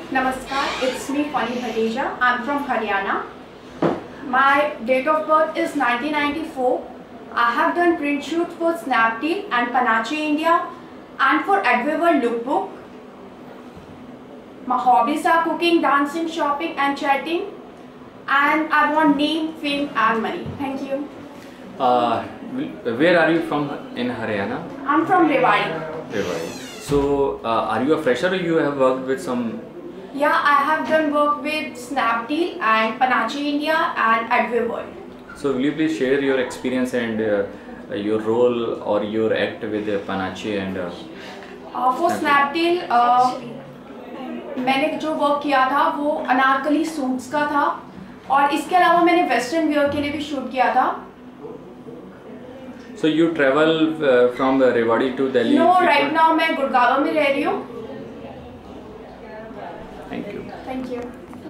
Namaskar, it's me Fani Bhateja. I'm from Haryana. My date of birth is 1994. I have done print shoot for Snapdeal and Panache India and for Adweaver lookbook. My hobbies are cooking, dancing, shopping and chatting. And I want name, fame and money. Thank you. Where are you from in Haryana? I'm from Rewari. Rewari. So, are you a fresher or you have worked with some? Yeah, I have done work with Snapdeal and Panache India and Adweaver. So, will you please share your experience and your role or your act with Panache and? For Snapdeal, मैंने जो work किया था वो Anarkali suits का था और इसके अलावा मैंने वेस्टर्न वियर के लिए भी शूट किया था. So you travel from Rewari to Delhi? No, right now मैं गुड़गांव में रह रही हूँ. Thank you. Thank you.